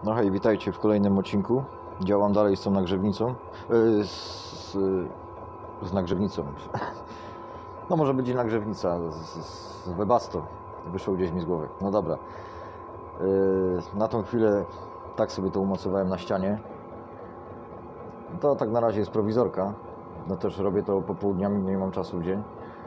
No hej, witajcie w kolejnym odcinku. Działam dalej z tą nagrzewnicą. Z nagrzewnicą. No może będzie nagrzewnica z Webasto. Wyszło gdzieś mi z głowy. No dobra. Na tą chwilę tak sobie to umocowałem na ścianie. To tak na razie jest prowizorka. No też robię to popołudniami, nie mam czasu w dzień.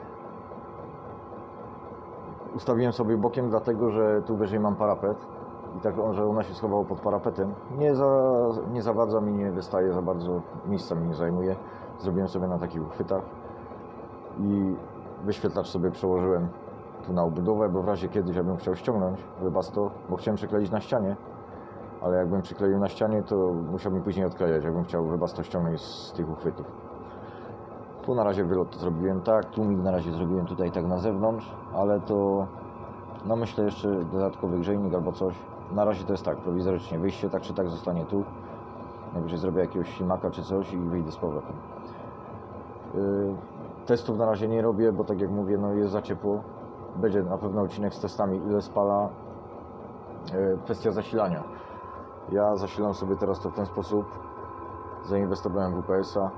Ustawiłem sobie bokiem dlatego, że tu wyżej mam parapet. I tak, że ona się schowało pod parapetem. Nie zawadza mi, nie wystaje za bardzo, miejsca mi nie zajmuje. Zrobiłem sobie na takich uchwytach i wyświetlacz sobie przełożyłem tu na obudowę, bo w razie kiedyś ja bym chciał ściągnąć Webasto, bo chciałem przykleić na ścianie, ale jakbym przykleił na ścianie, to musiałbym później odklejać, jakbym chciał Webasto ściągnąć z tych uchwytów. Tu na razie wylot zrobiłem tak, tłumik na razie zrobiłem tutaj tak na zewnątrz, ale to no myślę jeszcze dodatkowy grzejnik albo coś. Na razie to jest tak, prowizorycznie wyjście tak czy tak zostanie tu. Najwyżej zrobię jakiegoś ślimaka czy coś i wyjdę z powrotem. Testów na razie nie robię, bo tak jak mówię, no jest za ciepło. Będzie na pewno odcinek z testami, ile spala. Kwestia zasilania. Ja zasilam sobie teraz to w ten sposób. Zainwestowałem w UPS-a.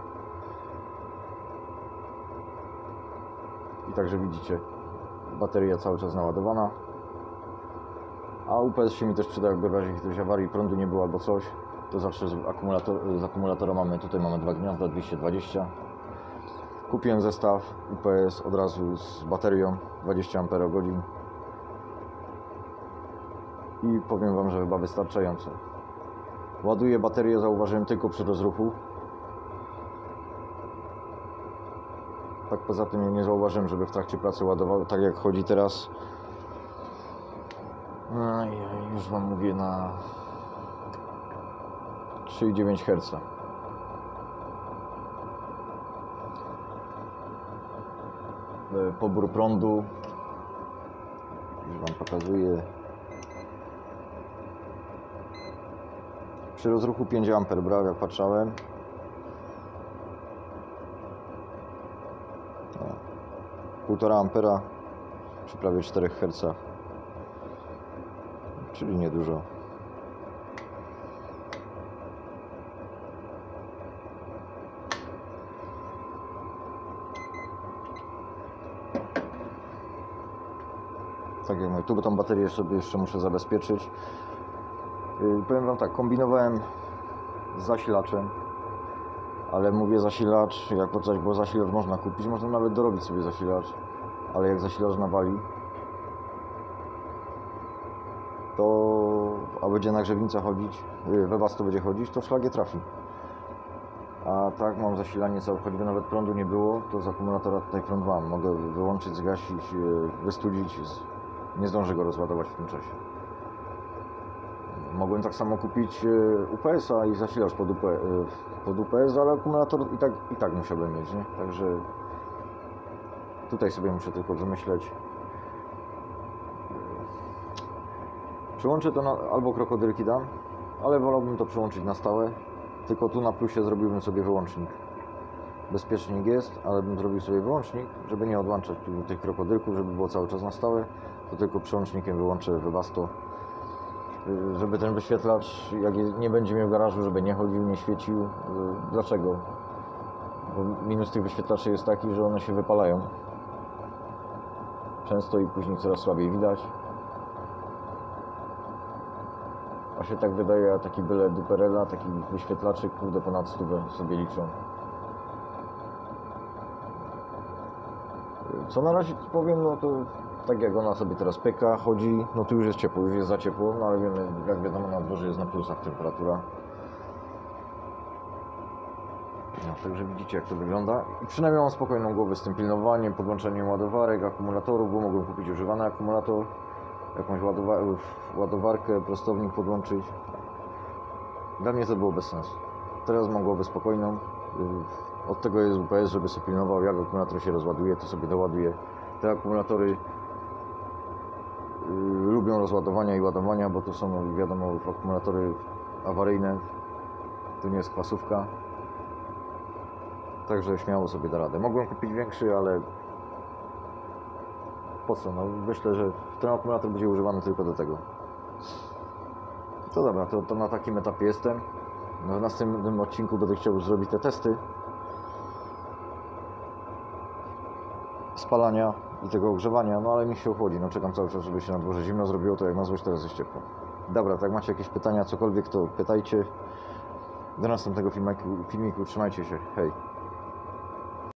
I także widzicie, bateria cały czas naładowana. A UPS się mi też przyda, jakby w razie jakiejś awarii prądu nie było albo coś, to zawsze z akumulatora mamy, tutaj mamy dwa gniazda 220. Kupiłem zestaw UPS od razu z baterią 20 Ah i powiem Wam, że chyba wystarczająco. Ładuję baterię, zauważyłem tylko przy rozruchu. Tak poza tym nie zauważyłem, żeby w trakcie pracy ładował, tak jak chodzi teraz. No i już Wam mówię na 3,9 Hz. Pobór prądu już Wam pokazuję. Przy rozruchu 5 A brał, jak patrzałem. No, 1,5 A przy prawie 4 Hz. Czyli niedużo. Tak jak mówię, tu tą baterię sobie jeszcze muszę zabezpieczyć. Powiem Wam tak, kombinowałem z zasilaczem, ale mówię zasilacz, jak po coś, bo zasilacz można kupić, można nawet dorobić sobie zasilacz, ale jak zasilacz nawali, to a będzie nagrzewnica chodzić, Webasto będzie chodzić, to szlagie trafi. A tak mam zasilanie całe, choćby nawet prądu nie było, to z akumulatora tutaj prąd mam. Mogę wyłączyć, zgasić, wystudzić, nie zdążę go rozładować w tym czasie. Mogłem tak samo kupić UPS-a i zasilacz pod UPS, ale akumulator i tak musiałbym mieć, nie? Także tutaj sobie muszę tylko wymyśleć. Przyłączę to albo krokodylki dam, ale wolałbym to przyłączyć na stałe. Tylko tu na plusie zrobiłbym sobie wyłącznik. Bezpiecznik jest, ale bym zrobił sobie wyłącznik, żeby nie odłączać tu tych krokodylków, żeby było cały czas na stałe. To tylko przyłącznikiem wyłączę Webasto. Żeby ten wyświetlacz, jak nie będzie miał garażu, żeby nie chodził, nie świecił. Dlaczego? Bo minus tych wyświetlaczy jest taki, że one się wypalają często i później coraz słabiej widać. A się tak wydaje, a taki byle duperela, taki wyświetlaczy, kurde, ponad 100 sobie liczą. Co na razie powiem, no to tak jak ona sobie teraz pyka, chodzi, no tu już jest ciepło, już jest za ciepło, no ale wiemy, jak wiadomo, na dworze jest na plusach temperatura. No, także widzicie, jak to wygląda. I przynajmniej mam spokojną głowę z tym pilnowaniem, podłączeniem ładowarek, akumulatorów, bo mogłem kupić używany akumulator, jakąś ładowarkę, prostownik podłączyć. Dla mnie to było bez sensu. Teraz mam głowę spokojną. Od tego jest UPS, żeby sobie pilnował, jak akumulator się rozładuje, to sobie doładuje. Te akumulatory lubią rozładowania i ładowania, bo to są, wiadomo, akumulatory awaryjne. To nie jest kwasówka. Także śmiało sobie da radę. Mogłem kupić większy, ale po co? No myślę, że ten akumulator będzie używany tylko do tego. To dobra, to na takim etapie jestem. No, w następnym odcinku będę chciał zrobić te testy spalania i tego ogrzewania, no ale mi się ochłodzi, no czekam cały czas, żeby się na dworze zimno zrobiło, to jak na złość teraz jest ciepło. Dobra, to jak macie jakieś pytania, cokolwiek, to pytajcie. Do następnego filmiku, trzymajcie się, hej.